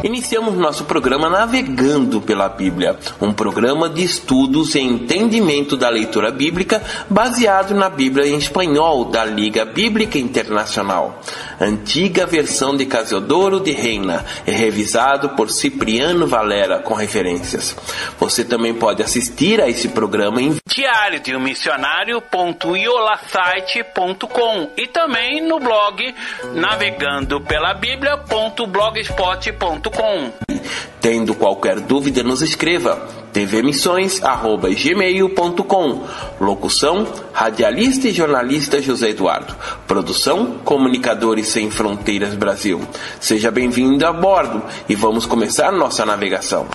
Iniciamos nosso programa Navegando pela Bíblia, um programa de estudos e entendimento da leitura bíblica baseado na Bíblia em espanhol da Liga Bíblica Internacional. Antiga versão de Casiodoro de Reina e revisado por Cipriano Valera com referências. Você também pode assistir a esse programa em diariodeummissionario.iolasite.com e também no blog navegandopelabiblia.blogspot.com. Tendo qualquer dúvida, nos escreva tvmissões@gmail.com. Locução: radialista e jornalista José Eduardo. Produção: Comunicadores Sem Fronteiras Brasil. Seja bem-vindo a bordo e vamos começar nossa navegação.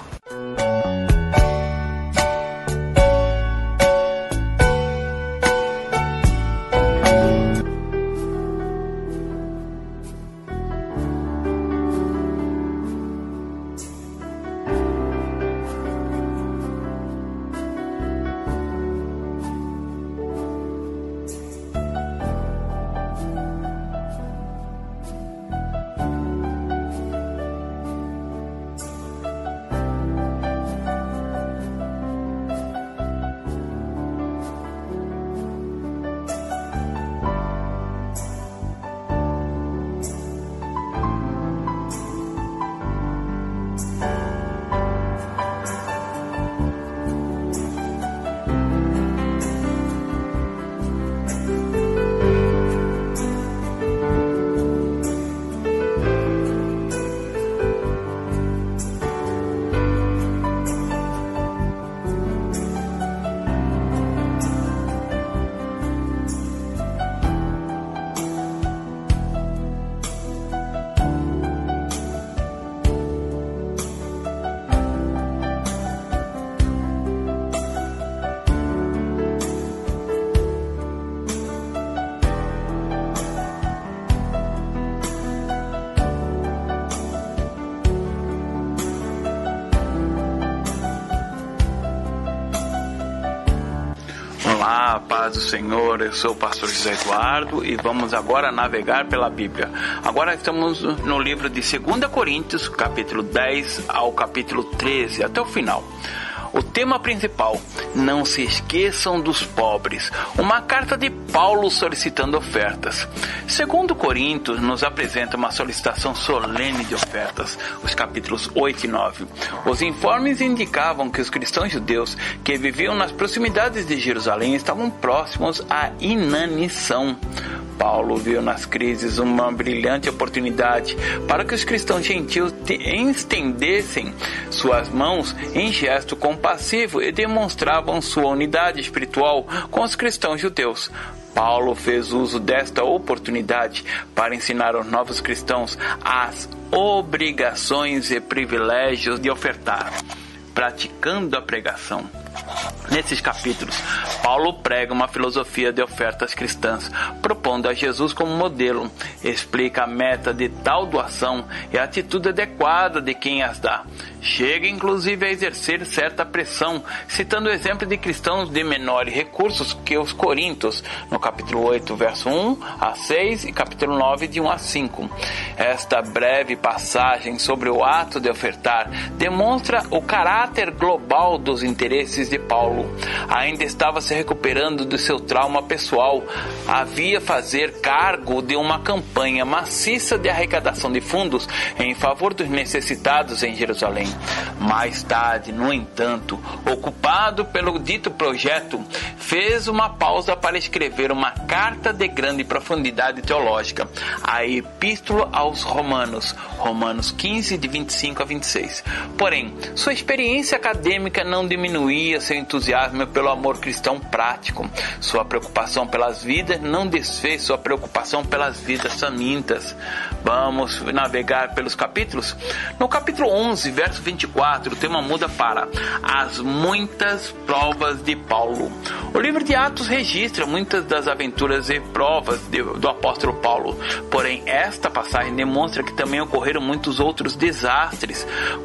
Olá, paz do Senhor, eu sou o pastor José Eduardo e vamos agora navegar pela Bíblia. Agora estamos no livro de 2 Coríntios, capítulo 10 ao capítulo 13, até o final. O tema principal: não se esqueçam dos pobres. Uma carta de Paulo solicitando ofertas. 2 Coríntios nos apresenta uma solicitação solene de ofertas, os capítulos 8 e 9. Os informes indicavam que os cristãos judeus que viviam nas proximidades de Jerusalém estavam próximos à inanição. Paulo viu nas crises uma brilhante oportunidade para que os cristãos gentios estendessem suas mãos em gesto compassivo e demonstravam sua unidade espiritual com os cristãos judeus. Paulo fez uso desta oportunidade para ensinar aos novos cristãos as obrigações e privilégios de ofertar, praticando a pregação. Nesses capítulos, Paulo prega uma filosofia de ofertas cristãs, propondo a Jesus como modelo, explica a meta de tal doação e a atitude adequada de quem as dá. Chega inclusive a exercer certa pressão, citando o exemplo de cristãos de menores recursos que os coríntios, no capítulo 8, verso 1 a 6 e capítulo 9, de 1 a 5. Esta breve passagem sobre o ato de ofertar demonstra o caráter global dos interesses de Paulo. Ainda estava se recuperando do seu trauma pessoal, havia fazer cargo de uma campanha maciça de arrecadação de fundos em favor dos necessitados em Jerusalém. Mais tarde, no entanto, ocupado pelo dito projeto, fez uma pausa para escrever uma carta de grande profundidade teológica, a Epístola aos Romanos, Romanos 15, de 25 a 26. Porém, sua experiência acadêmica não diminuía seu entusiasmo pelo amor cristão prático. Sua preocupação pelas vidas não desfez sua preocupação pelas vidas famintas. Vamos navegar pelos capítulos? No capítulo 11, verso 24, o tema muda para as muitas provas de Paulo. O livro de Atos registra muitas das aventuras e provas do apóstolo Paulo. Porém, esta passagem demonstra que também ocorreram muitos outros desastres.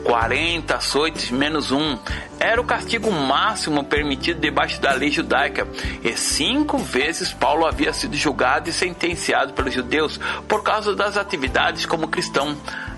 40 açoites menos um era o castigo máximo permitido debaixo da lei judaica. E 5 vezes Paulo havia sido julgado e sentenciado pelos judeus por causa das atividades como cristão.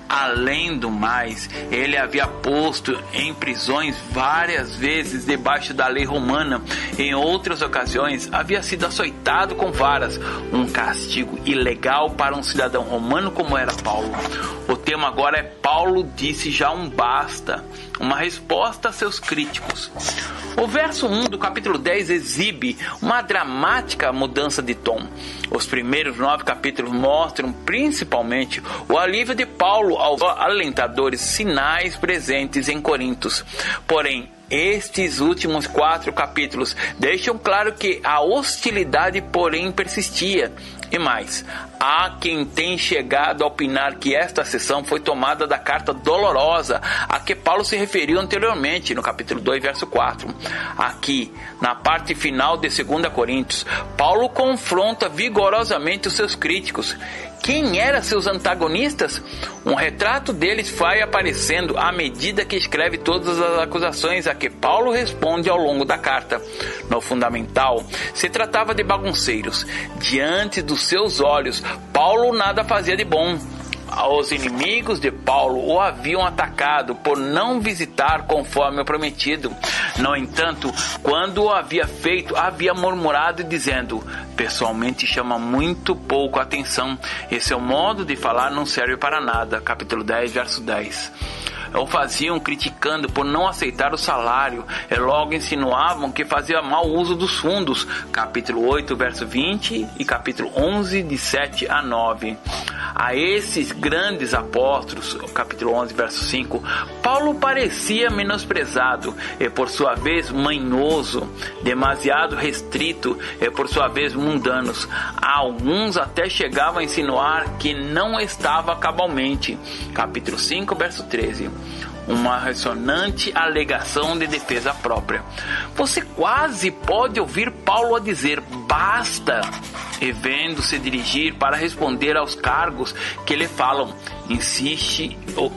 Além do mais, ele havia posto em prisões várias vezes debaixo da lei romana. Em outras ocasiões, havia sido açoitado com varas, um castigo ilegal para um cidadão romano como era Paulo. O tema agora é Paulo disse já um basta, uma resposta a seus críticos. O verso 1 do capítulo 10 exibe uma dramática mudança de tom. Os primeiros 9 capítulos mostram principalmente o alívio de Paulo aos alentadores sinais presentes em Corintos. Porém, estes últimos 4 capítulos deixam claro que a hostilidade, porém, persistia. E mais, há quem tem chegado a opinar que esta seção foi tomada da carta dolorosa a que Paulo se referiu anteriormente, no capítulo 2, verso 4. Aqui, na parte final de 2 Coríntios, Paulo confronta vigorosamente os seus críticos. Quem eram seus antagonistas? Um retrato deles vai aparecendo à medida que escreve todas as acusações a que Paulo responde ao longo da carta. No fundamental, se tratava de bagunceiros. Diante dos seus olhos, Paulo nada fazia de bom. Os inimigos de Paulo o haviam atacado por não visitar conforme o prometido. No entanto, quando o havia feito, havia murmurado dizendo: pessoalmente chama muito pouco a atenção. Esse é o modo de falar, não serve para nada. Capítulo 10, verso 10. O faziam criticando por não aceitar o salário, e logo insinuavam que fazia mau uso dos fundos. Capítulo 8, verso 20 e capítulo 11, de 7 a 9. A esses grandes apóstolos, capítulo 11, verso 5, Paulo parecia menosprezado e por sua vez manhoso, demasiado restrito e por sua vez mundanos. Alguns até chegavam a insinuar que não estava cabalmente. Capítulo 5, verso 13. Uma ressonante alegação de defesa própria. Você quase pode ouvir Paulo a dizer basta, e vendo-se dirigir para responder aos cargos que lhe falam, insiste o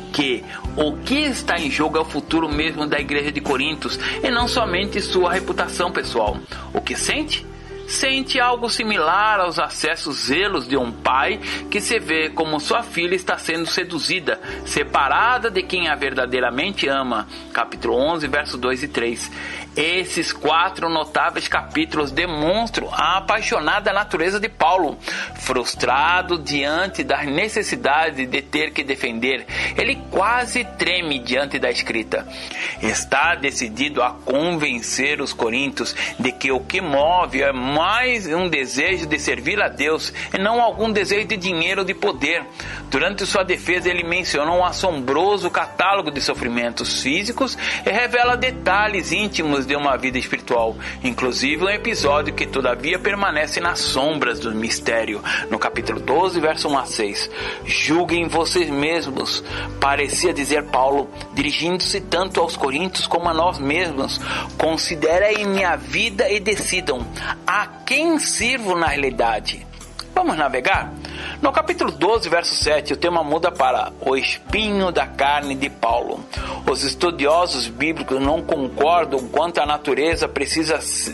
que está em jogo é o futuro mesmo da igreja de Corintos e não somente sua reputação pessoal. O que sente? Sente algo similar aos acessos zelos de um pai que se vê como sua filha está sendo seduzida, separada de quem a verdadeiramente ama. Capítulo 11, verso 2 e 3. Esses 4 notáveis capítulos demonstram a apaixonada natureza de Paulo. Frustrado diante da necessidade de ter que defender, ele quase treme diante da escrita. Está decidido a convencer os coríntios de que o que move é mais um desejo de servir a Deus e não algum desejo de dinheiro ou de poder. Durante sua defesa, ele menciona um assombroso catálogo de sofrimentos físicos e revela detalhes íntimos de uma vida espiritual, inclusive um episódio que todavia permanece nas sombras do mistério. No capítulo 12, verso 1 a 6. Julguem vocês mesmos, parecia dizer Paulo, dirigindo-se tanto aos coríntios como a nós mesmos. Considerem minha vida e decidam a quem sirvo na realidade. Vamos navegar? No capítulo 12, verso 7, o tema muda para o espinho da carne de Paulo. Os estudiosos bíblicos não concordam quanto a natureza precisa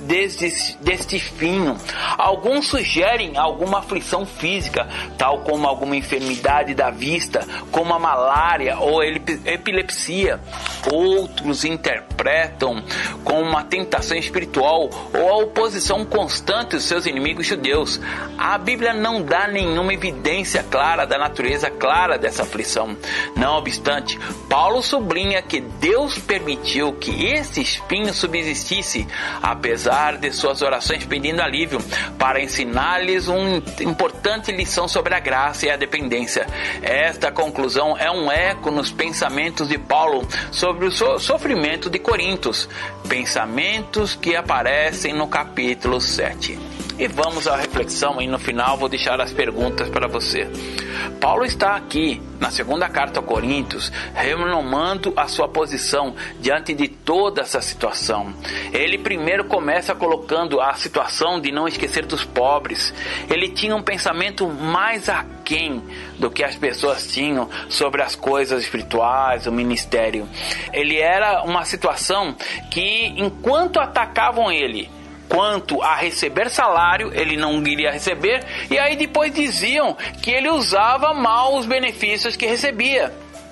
deste espinho. Alguns sugerem alguma aflição física, tal como alguma enfermidade da vista, como a malária ou epilepsia. Outros interpretam como uma tentação espiritual ou a oposição constante dos seus inimigos judeus. A Bíblia não dá nenhuma evidência clara da natureza clara dessa aflição. Não obstante, Paulo sublinha que Deus permitiu que esse espinho subsistisse, apesar de suas orações pedindo alívio, para ensinar-lhes uma importante lição sobre a graça e a dependência. Esta conclusão é um eco nos pensamentos de Paulo sobre o sofrimento de Corintos, pensamentos que aparecem no capítulo 7. E vamos à reflexão, e no final vou deixar as perguntas para você. Paulo está aqui, na segunda carta aos Coríntios, renomando a sua posição diante de toda essa situação. Ele primeiro começa colocando a situação de não esquecer dos pobres. Ele tinha um pensamento mais aquém do que as pessoas tinham sobre as coisas espirituais, o ministério. Ele era uma situação que, enquanto atacavam ele, quanto a receber salário, ele não iria receber, e aí depois diziam que ele usava mal os benefícios que recebia.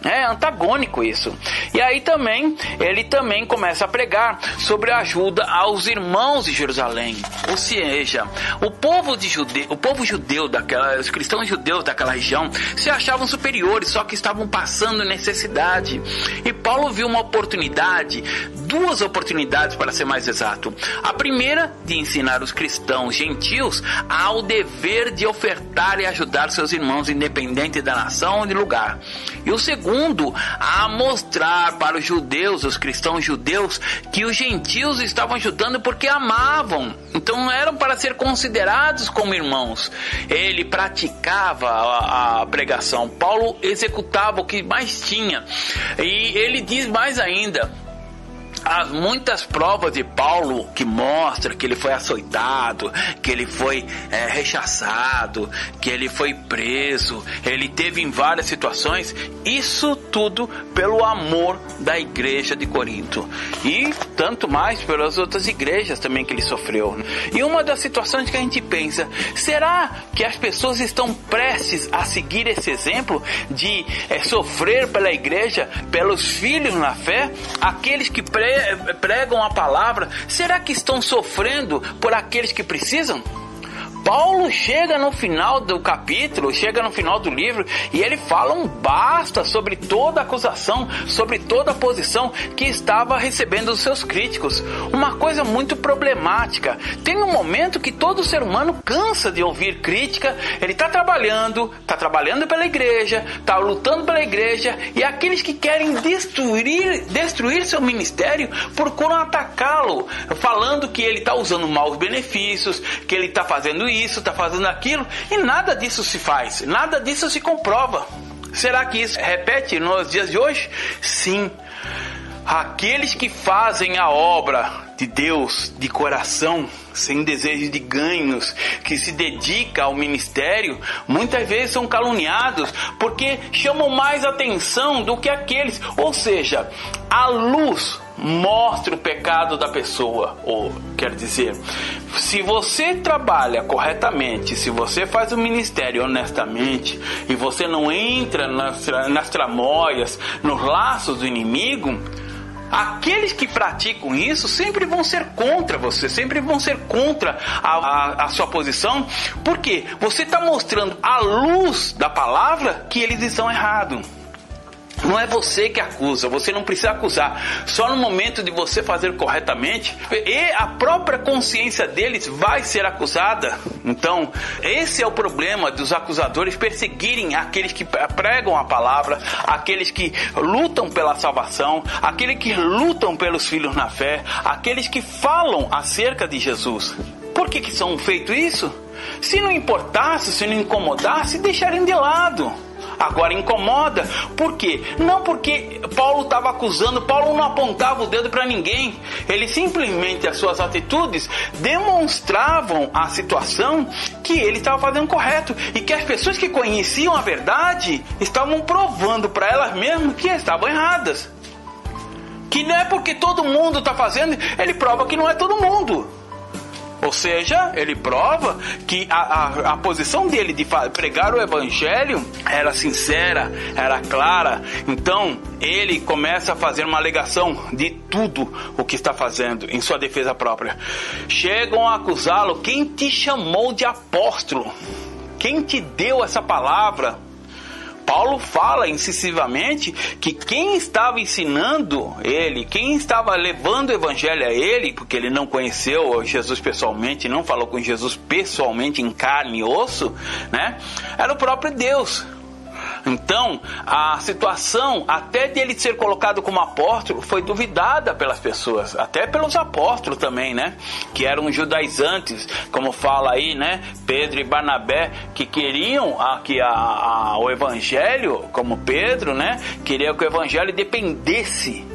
É antagônico isso. E aí também, ele também começa a pregar sobre a ajuda aos irmãos de Jerusalém. Ou seja, o povo judeu os cristãos judeus daquela região se achavam superiores, só que estavam passando necessidade. E Paulo viu uma oportunidade, duas oportunidades para ser mais exato. A primeira, de ensinar os cristãos gentios ao dever de ofertar e ajudar seus irmãos, independente da nação ou de lugar. E o segundo, a mostrar para os judeus, os cristãos judeus, que os gentios estavam ajudando porque amavam. Então não eram para ser considerados como irmãos. Ele praticava a pregação. Paulo executava o que mais tinha. E ele diz mais ainda: há muitas provas de Paulo que mostram que ele foi açoitado, que ele foi rechaçado, que ele foi preso, ele teve em várias situações. Isso tudo pelo amor da igreja de Corinto. E tanto mais pelas outras igrejas também que ele sofreu. E uma das situações que a gente pensa: será que as pessoas estão prestes a seguir esse exemplo de sofrer pela igreja, pelos filhos na fé, aqueles que pregam a palavra? Será que estão sofrendo por aqueles que precisam? Paulo chega no final do capítulo, chega no final do livro, e ele fala um basta sobre toda acusação, sobre toda a posição que estava recebendo dos seus críticos. Uma coisa muito problemática. Tem um momento que todo ser humano cansa de ouvir crítica. Ele está trabalhando pela igreja, está lutando pela igreja, e aqueles que querem destruir seu ministério procuram atacá-lo, falando que ele está usando maus benefícios, que ele está fazendo isso, está fazendo aquilo, e nada disso se faz, nada disso se comprova. Será que isso repete nos dias de hoje? Sim. Aqueles que fazem a obra de Deus de coração, sem desejo de ganhos, que se dedica ao ministério, muitas vezes são caluniados porque chamam mais atenção do que aqueles. Ou seja, a luz mostra o pecado da pessoa. Ou quer dizer, se você trabalha corretamente, se você faz o ministério honestamente, e você não entra nas tramóias, nos laços do inimigo, aqueles que praticam isso sempre vão ser contra você, sempre vão ser contra a sua posição, porque você está mostrando à luz da palavra que eles estão errados. Não é você que acusa, você não precisa acusar. Só no momento de você fazer corretamente, e a própria consciência deles vai ser acusada. Então, esse é o problema dos acusadores perseguirem aqueles que pregam a palavra, aqueles que lutam pela salvação, aqueles que lutam pelos filhos na fé, aqueles que falam acerca de Jesus. Por que são feitos isso? Se não importasse, se não incomodasse, deixariam de lado. Agora incomoda. Por quê? Não porque Paulo estava acusando. Paulo não apontava o dedo para ninguém. Ele simplesmente, as suas atitudes demonstravam a situação que ele estava fazendo correto, e que as pessoas que conheciam a verdade estavam provando para elas mesmas que estavam erradas. Que não é porque todo mundo está fazendo, ele prova que não é todo mundo. Ou seja, ele prova que a posição dele de pregar o evangelho era sincera, era clara. Então, ele começa a fazer uma alegação de tudo o que está fazendo em sua defesa própria. Chegam a acusá-lo: quem te chamou de apóstolo? Quem te deu essa palavra? Paulo fala incisivamente que quem estava ensinando ele, quem estava levando o evangelho a ele, porque ele não conheceu Jesus pessoalmente, não falou com Jesus pessoalmente em carne e osso, né? Era o próprio Deus. Então, a situação até de ele ser colocado como apóstolo foi duvidada pelas pessoas, até pelos apóstolos também, né? Que eram judaizantes, como fala aí, né? Pedro e Barnabé, que queriam que o evangelho, como Pedro, né? Queria que o evangelho dependesse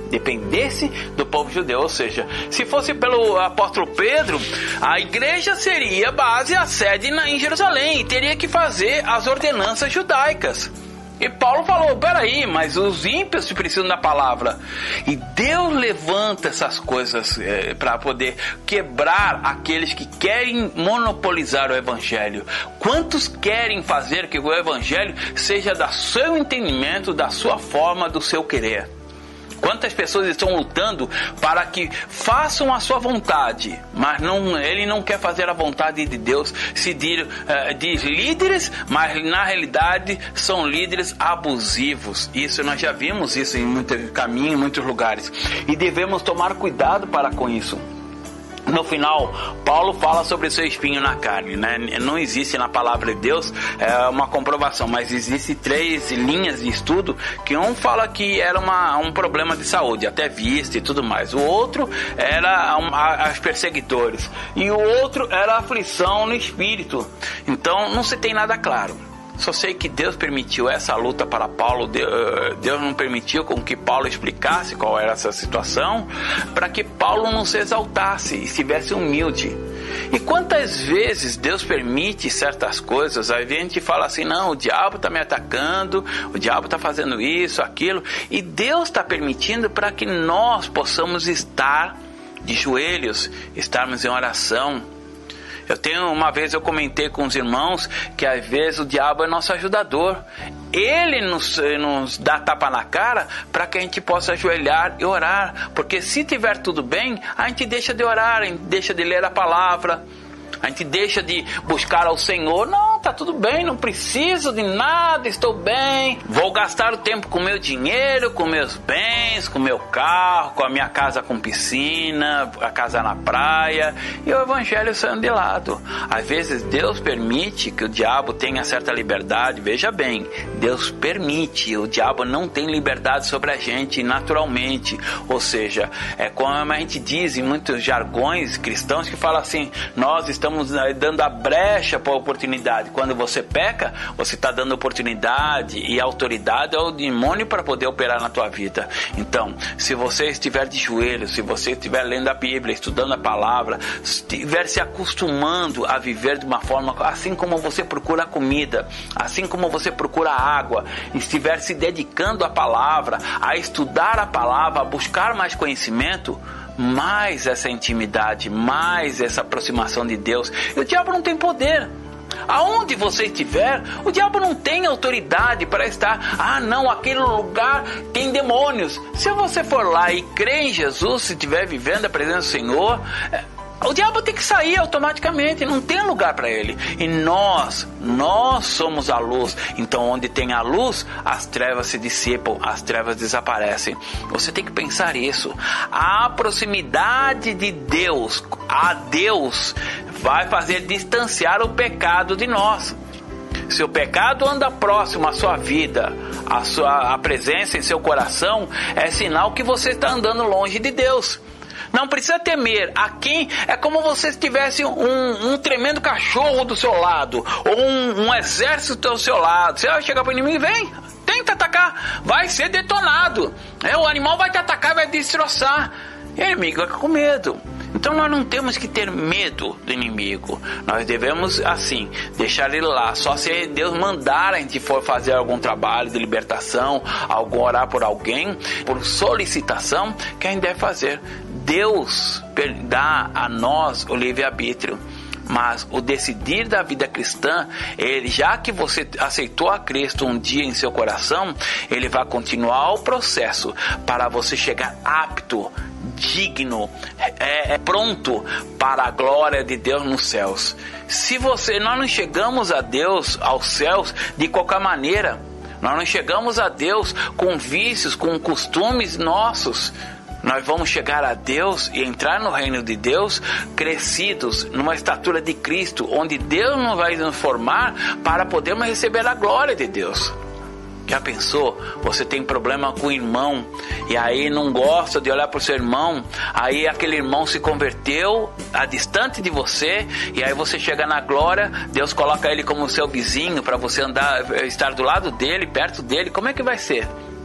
do povo judeu. Ou seja, se fosse pelo apóstolo Pedro, a igreja seria a sede em Jerusalém, e teria que fazer as ordenanças judaicas. E Paulo falou, peraí, mas os ímpios precisam da palavra. E Deus levanta essas coisas para poder quebrar aqueles que querem monopolizar o evangelho. Quantos querem fazer que o evangelho seja do seu entendimento, da sua forma, do seu querer? Quantas pessoas estão lutando para que façam a sua vontade, mas ele não quer fazer a vontade de Deus, se diz líderes, mas na realidade são líderes abusivos. Isso nós já vimos isso em muitos caminhos, em muitos lugares, e devemos tomar cuidado para com isso. No final, Paulo fala sobre o seu espinho na carne, né? Não existe na palavra de Deus uma comprovação, mas existe 3 linhas de estudo, que um fala que era um problema de saúde, até vista e tudo mais. O outro era os perseguidores, e o outro era a aflição no espírito. Então não se tem nada claro. Só sei que Deus permitiu essa luta para Paulo. Deus não permitiu com que Paulo explicasse qual era essa situação, para que Paulo não se exaltasse e estivesse humilde. E quantas vezes Deus permite certas coisas, aí a gente fala assim, não, o diabo está me atacando, o diabo está fazendo isso, aquilo, e Deus está permitindo para que nós possamos estar de joelhos, estarmos em oração. Uma vez eu comentei com os irmãos que às vezes o diabo é nosso ajudador. Ele nos dá tapa na cara para que a gente possa ajoelhar e orar. Porque se tiver tudo bem, a gente deixa de orar, a gente deixa de ler a palavra, a gente deixa de buscar ao Senhor. Não, tá tudo bem, não preciso de nada, estou bem. Vou gastar o tempo com meu dinheiro, com meus bens, com meu carro, com a minha casa com piscina, a casa na praia, e o evangelho saindo de lado. Às vezes Deus permite que o diabo tenha certa liberdade. Veja bem, Deus permite, o diabo não tem liberdade sobre a gente naturalmente. Ou seja, é como a gente diz em muitos jargões cristãos que fala assim, nós estamos dando a brecha para a oportunidade. Quando você peca, você está dando oportunidade e autoridade ao demônio para poder operar na tua vida. Então, se você estiver de joelhos, se você estiver lendo a Bíblia, estudando a palavra, estiver se acostumando a viver de uma forma, assim como você procura comida, assim como você procura água, estiver se dedicando à palavra, a estudar a palavra, a buscar mais conhecimento, mais essa intimidade, mais essa aproximação de Deus. E o diabo não tem poder. Aonde você estiver, o diabo não tem autoridade para estar. Ah, não, aquele lugar tem demônios. Se você for lá e crer em Jesus, se estiver vivendo a presença do Senhor, o diabo tem que sair automaticamente, não tem lugar para ele. E nós somos a luz. Então onde tem a luz, as trevas se dissipam, as trevas desaparecem. Você tem que pensar isso. A proximidade de Deus a Deus vai fazer distanciar o pecado de nós. Se o pecado anda próximo à sua vida, a presença em seu coração, é sinal que você está andando longe de Deus. Não precisa temer. Aqui é como se tivesse um tremendo cachorro do seu lado, ou um exército do seu lado. Você vai chegar para o inimigo e vem, tenta atacar, vai ser detonado. O animal vai te atacar, vai te destroçar. E o inimigo fica com medo. Então nós não temos que ter medo do inimigo. Nós devemos, assim, deixar ele lá. Só se Deus mandar a gente for fazer algum trabalho de libertação, orar por alguém, por solicitação, que a gente deve fazer. Deus dá a nós o livre-arbítrio. Mas o decidir da vida cristã, já que você aceitou a Cristo um dia em seu coração, ele vai continuar o processo para você chegar apto, digno, pronto para a glória de Deus nos céus. Nós não chegamos a Deus, aos céus, de qualquer maneira. Nós não chegamos a Deus com vícios, com costumes nossos. Nós vamos chegar a Deus e entrar no reino de Deus crescidos numa estatura de Cristo, onde Deus nos vai nos formar para podermos receber a glória de Deus. Já pensou? Você tem problema com o irmão e aí não gosta de olhar para o seu irmão, aí aquele irmão se converteu a distante de você, e aí você chega na glória, Deus coloca ele como seu vizinho para você estar do lado dele, perto dele. Como é que vai ser?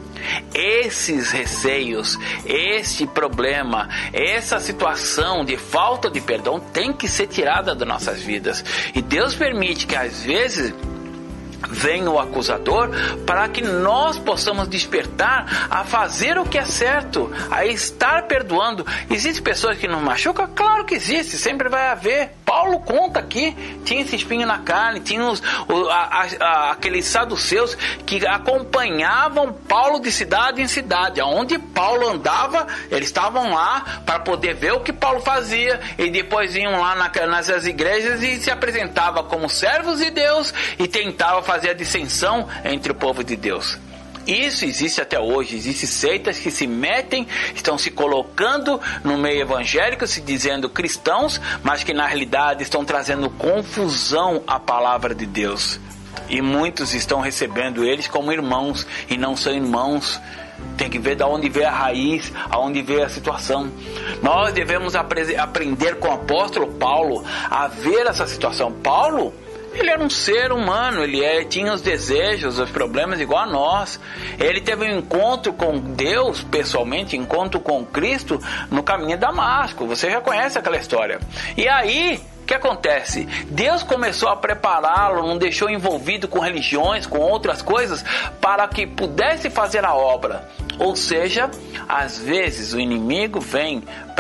Esses receios, este problema, essa situação de falta de perdão tem que ser tirada das nossas vidas. E Deus permite que às vezes vem o acusador para que nós possamos despertar a fazer o que é certo, a estar perdoando. Existem pessoas que nos machucam? Claro que existe, sempre vai haver. Paulo conta aqui, tinha esse espinho na carne, tinha aqueles saduceus que acompanhavam Paulo de cidade em cidade. Aonde Paulo andava, eles estavam lá para poder ver o que Paulo fazia, e depois iam lá nas igrejas e se apresentavam como servos de Deus e tentavam fazer a dissensão entre o povo de Deus. Isso existe até hoje. Existem seitas que se metem, estão se colocando no meio evangélico, se dizendo cristãos, mas que na realidade estão trazendo confusão à palavra de Deus. E muitos estão recebendo eles como irmãos, e não são irmãos. Tem que ver de onde veio a raiz, aonde veio a situação. Nós devemos aprender com o apóstolo Paulo a ver essa situação. Paulo, ele era um ser humano, tinha os desejos, os problemas igual a nós. Ele teve um encontro com Deus, pessoalmente, encontro com Cristo no caminho de Damasco. Você já conhece aquela história. E aí, o que acontece? Deus começou a prepará-lo, não deixou envolvido com religiões, com outras coisas, para que pudesse fazer a obra. Ou seja, às vezes o inimigo vem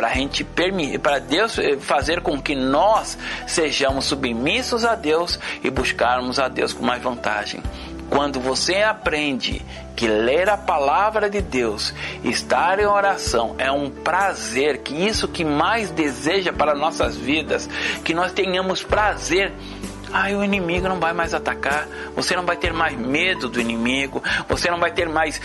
para Deus fazer com que nós sejamos submissos a Deus e buscarmos a Deus com mais vantagem. Quando você aprende que ler a palavra de Deus, estar em oração é um prazer, que isso que mais deseja para nossas vidas, que nós tenhamos prazer. O inimigo não vai mais atacar, você não vai ter mais medo do inimigo, você não vai ter mais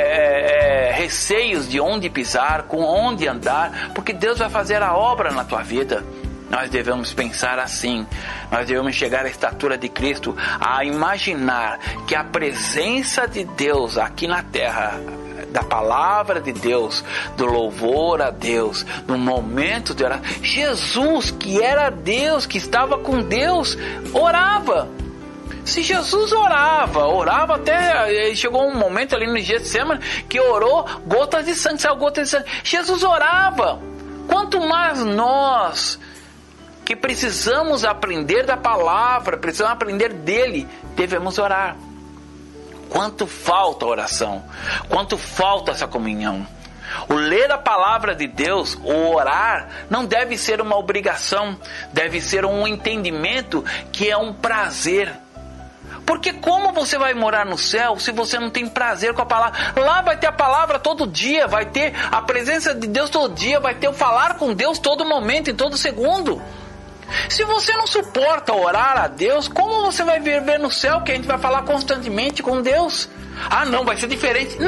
receios de onde pisar, com onde andar, porque Deus vai fazer a obra na tua vida. Nós devemos pensar assim, nós devemos chegar à estatura de Cristo, a imaginar que a presença de Deus aqui na terra, da palavra de Deus, do louvor a Deus, no momento de orar. Jesus, que era Deus, que estava com Deus, orava. Se Jesus orava até, chegou um momento ali no Getsemane que orou, gotas de sangue, saiu gotas de sangue. Jesus orava. Quanto mais nós, que precisamos aprender da palavra, precisamos aprender dele, devemos orar. Quanto falta a oração, quanto falta essa comunhão. O ler a palavra de Deus, o orar, não deve ser uma obrigação, deve ser um entendimento que é um prazer. Porque como você vai morar no céu se você não tem prazer com a palavra? Lá vai ter a palavra todo dia, vai ter a presença de Deus todo dia, vai ter o falar com Deus todo momento, em todo segundo. Se você não suporta orar a Deus, como você vai viver no céu, que a gente vai falar constantemente com Deus? Não, vai ser diferente.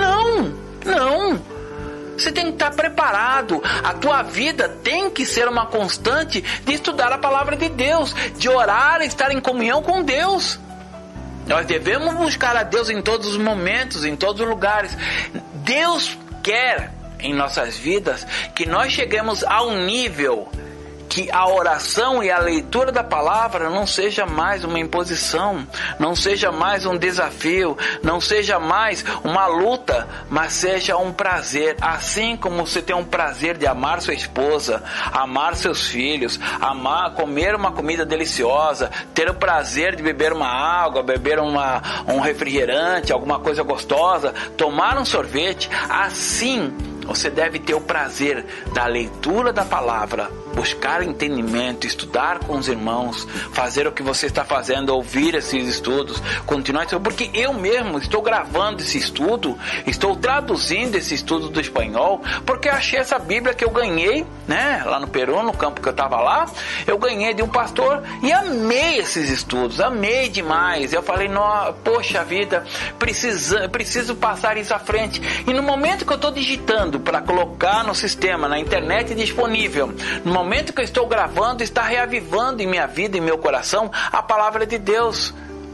Não. Você tem que estar preparado. A tua vida tem que ser uma constante de estudar a palavra de Deus, de orar e estar em comunhão com Deus. Nós devemos buscar a Deus em todos os momentos, em todos os lugares. Deus quer em nossas vidas que nós cheguemos ao nível que a oração e a leitura da palavra não seja mais uma imposição, não seja mais um desafio, não seja mais uma luta, mas seja um prazer. Assim como você tem um prazer de amar sua esposa, amar seus filhos, comer uma comida deliciosa, ter o prazer de beber uma água, beber um refrigerante, alguma coisa gostosa, tomar um sorvete, assim você deve ter o prazer da leitura da palavra, buscar entendimento, estudar com os irmãos, fazer o que você está fazendo, ouvir esses estudos, continuar estudando, porque eu mesmo estou gravando esse estudo, estou traduzindo esse estudo do espanhol, porque achei essa Bíblia que eu ganhei, lá no Peru, no campo que eu estava lá, eu ganhei de um pastor e amei esses estudos, amei demais. Eu falei, poxa vida, preciso passar isso à frente. E no momento que eu estou digitando para colocar no sistema, na internet disponível, no momento que eu estou gravando, está reavivando em minha vida, em meu coração, a palavra de Deus.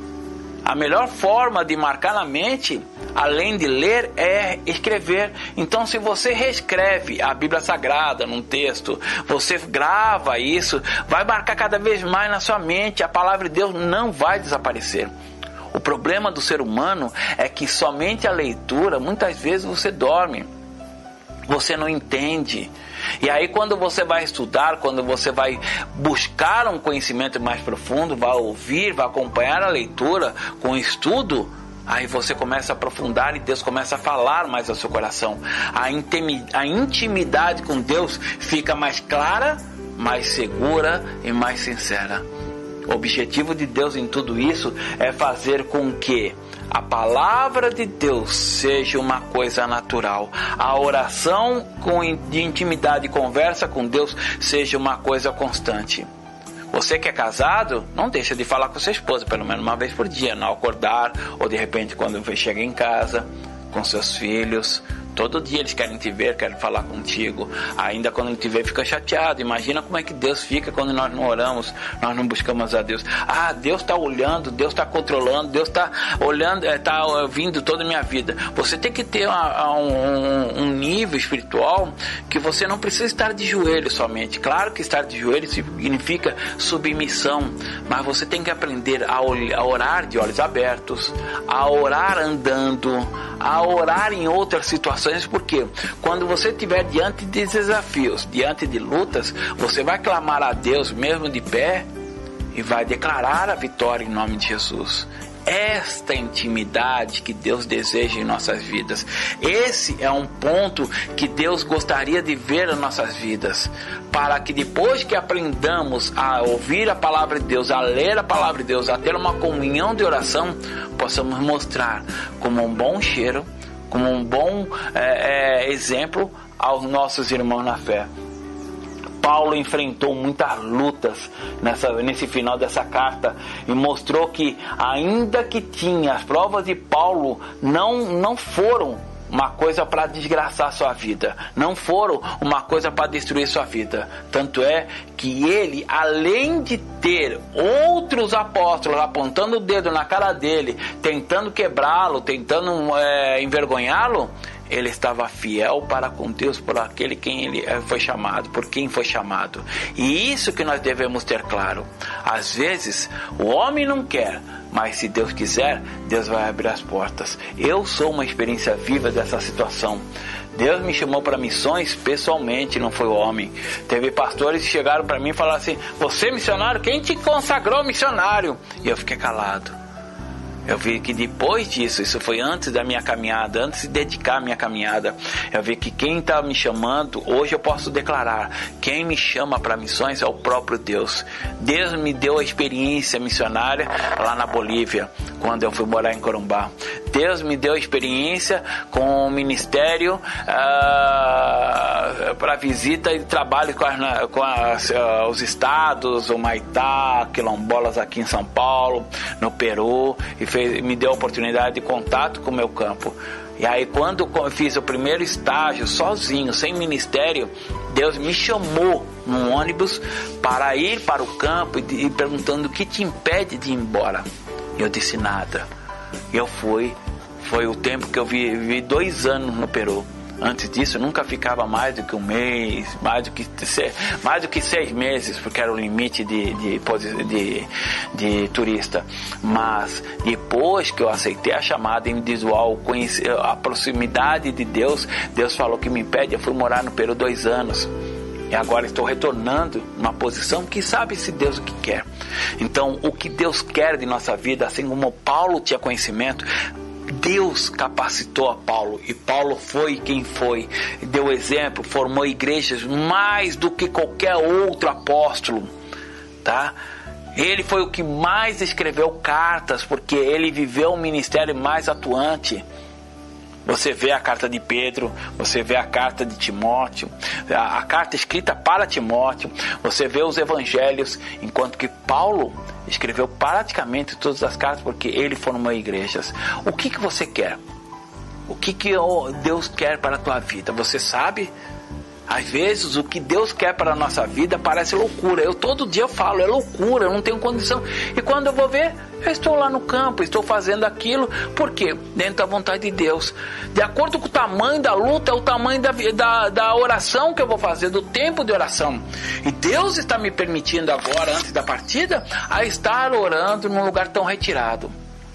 A melhor forma de marcar na mente, além de ler, é escrever. Então, se você reescreve a Bíblia Sagrada num texto, você grava isso, vai marcar cada vez mais na sua mente. A palavra de Deus não vai desaparecer. O problema do ser humano é que somente a leitura, muitas vezes você dorme. Você não entende. E aí quando você vai estudar, quando você vai buscar um conhecimento mais profundo, vai ouvir, vai acompanhar a leitura com o estudo, aí você começa a aprofundar e Deus começa a falar mais ao seu coração. A intimidade com Deus fica mais clara, mais segura e mais sincera. O objetivo de Deus em tudo isso é fazer com que a palavra de Deus seja uma coisa natural. A oração de intimidade e conversa com Deus seja uma coisa constante. Você que é casado, não deixa de falar com sua esposa, pelo menos uma vez por dia, ao acordar, ou de repente quando você chega em casa, com seus filhos. Todo dia eles querem te ver, querem falar contigo. Ainda quando ele te vê, fica chateado. Imagina como é que Deus fica quando nós não oramos, nós não buscamos a Deus. Deus está olhando, Deus está controlando, Deus está olhando, está ouvindo toda a minha vida. Você tem que ter um nível espiritual que você não precisa estar de joelho somente. Claro que estar de joelho significa submissão, mas você tem que aprender a orar de olhos abertos, a orar andando, a orar em outras situações. Porque quando você estiver diante de desafios, diante de lutas, você vai clamar a Deus mesmo de pé e vai declarar a vitória em nome de Jesus. Esta intimidade que Deus deseja em nossas vidas, esse é um ponto que Deus gostaria de ver em nossas vidas, para que depois que aprendamos a ouvir a palavra de Deus, a ler a palavra de Deus, a ter uma comunhão de oração, possamos mostrar como um bom cheiro, como um bom exemplo aos nossos irmãos na fé. Paulo enfrentou muitas lutas nesse final dessa carta e mostrou que, ainda que tinha, as provas de Paulo não foram uma coisa para desgraçar sua vida, não foram uma coisa para destruir sua vida. Tanto é que ele, além de ter outros apóstolos apontando o dedo na cara dele, tentando quebrá-lo, tentando envergonhá-lo, ele estava fiel para com Deus, por aquele quem ele foi chamado, por quem foi chamado. E isso que nós devemos ter claro. Às vezes o homem não quer, mas se Deus quiser, Deus vai abrir as portas. Eu sou uma experiência viva dessa situação. Deus me chamou para missões pessoalmente, não foi o homem. Teve pastores que chegaram para mim e falaram assim: você missionário? Quem te consagrou missionário? E eu fiquei calado. Eu vi que depois disso, isso foi antes da minha caminhada, antes de dedicar a minha caminhada, eu vi que quem está me chamando, hoje eu posso declarar, quem me chama para missões é o próprio Deus. Deus me deu a experiência missionária lá na Bolívia, quando eu fui morar em Corumbá. Deus me deu a experiência com o ministério para visita e trabalho com os estados, o Maitá, quilombolas aqui em São Paulo, no Peru, e me deu a oportunidade de contato com o meu campo. E aí quando eu fiz o primeiro estágio sozinho, sem ministério, Deus me chamou num ônibus para ir para o campo e perguntando: o que te impede de ir embora? Eu disse: nada. Eu fui. Foi o tempo que eu vivi 2 anos no Peru. Antes disso, eu nunca ficava mais do que um mês, mais do que 6 meses, porque era o limite de turista. Mas depois que eu aceitei a chamada individual, a proximidade de Deus, Deus falou que me impede. Eu fui morar no Peru 2 anos. E agora estou retornando numa posição que sabe se Deus o que quer. Então, o que Deus quer de nossa vida, assim como Paulo tinha conhecimento, Deus capacitou a Paulo, e Paulo foi quem foi, deu exemplo, formou igrejas mais do que qualquer outro apóstolo, tá? Ele foi o que mais escreveu cartas, porque ele viveu um ministério mais atuante. Você vê a carta de Pedro, você vê a carta de Timóteo, a carta escrita para Timóteo, você vê os evangelhos, enquanto que Paulo escreveu praticamente todas as cartas, porque ele formou igrejas. O que você quer? O que Deus quer para a tua vida? Você sabe? Às vezes o que Deus quer para a nossa vida parece loucura. Todo dia eu falo, é loucura, eu não tenho condição. E quando eu vou ver, eu estou lá no campo, estou fazendo aquilo. Por quê? Dentro da vontade de Deus. De acordo com o tamanho da luta, é o tamanho da oração que eu vou fazer, do tempo de oração. E Deus está me permitindo agora, antes da partida, a estar orando num lugar tão retirado.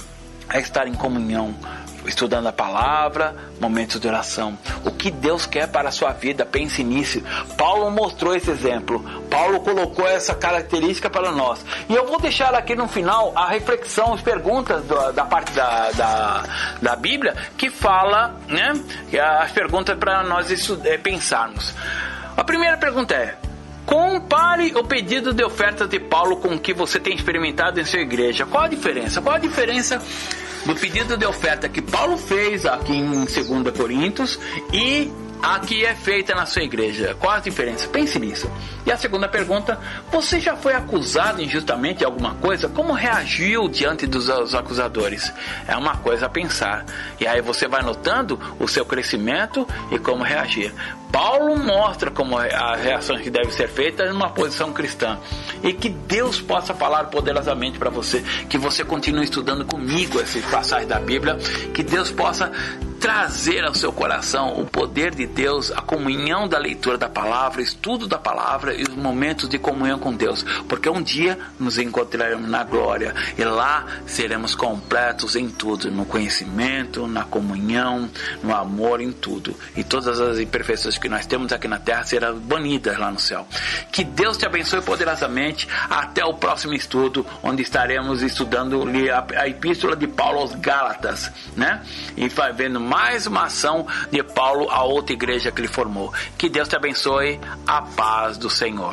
é estar em comunhão, estudando a palavra, momentos de oração. O que Deus quer para a sua vida, pense nisso. Paulo mostrou esse exemplo. Paulo colocou essa característica para nós. E eu vou deixar aqui no final a reflexão, as perguntas da parte da Bíblia, que fala, né, as perguntas para nós pensarmos. A primeira pergunta é: compare o pedido de oferta de Paulo com o que você tem experimentado em sua igreja. Qual a diferença? Qual a diferença do pedido de oferta que Paulo fez aqui em 2 Coríntios e a que é feita na sua igreja? Qual a diferença? Pense nisso. E a segunda pergunta: você já foi acusado injustamente de alguma coisa? Como reagiu diante dos acusadores? É uma coisa a pensar. E aí você vai notando o seu crescimento e como reagir. Paulo mostra como as reações que devem ser feitas numa posição cristã. E que Deus possa falar poderosamente para você, que você continue estudando comigo essas passagens da Bíblia, que Deus possa trazer ao seu coração o poder de Deus, a comunhão da leitura da palavra, estudo da palavra e os momentos de comunhão com Deus, porque um dia nos encontraremos na glória e lá seremos completos em tudo, no conhecimento, na comunhão, no amor, em tudo, e todas as imperfeições que nós temos aqui na terra serão banidas lá no céu. Que Deus te abençoe poderosamente. Até o próximo estudo, onde estaremos estudando a epístola de Paulo aos Gálatas, né? E vai vendo mais uma ação de Paulo a outra igreja que ele formou. Que Deus te abençoe. A paz do Senhor.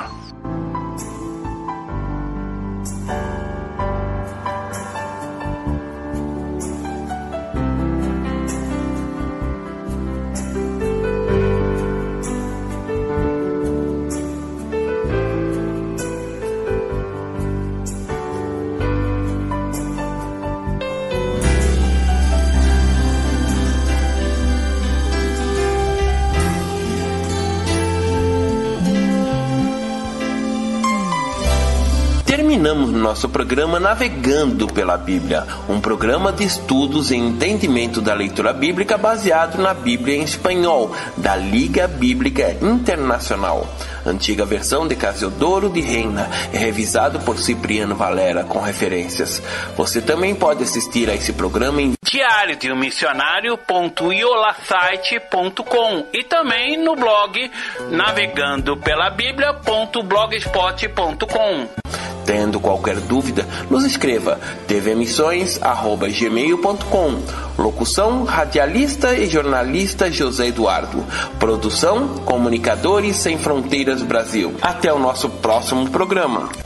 Terminamos nosso programa Navegando pela Bíblia, um programa de estudos e entendimento da leitura bíblica baseado na Bíblia em espanhol, da Liga Bíblica Internacional. Antiga versão de Casiodoro de Reina, é revisado por Cipriano Valera com referências. Você também pode assistir a esse programa em Diário de um Missionário.iolasite.com e também no blog navegandopelabiblia.blogspot.com. Tendo qualquer dúvida, nos escreva tvmissões@gmail.com. Locução, radialista e jornalista José Eduardo. Produção, Comunicadores Sem Fronteiras Brasil. Até o nosso próximo programa.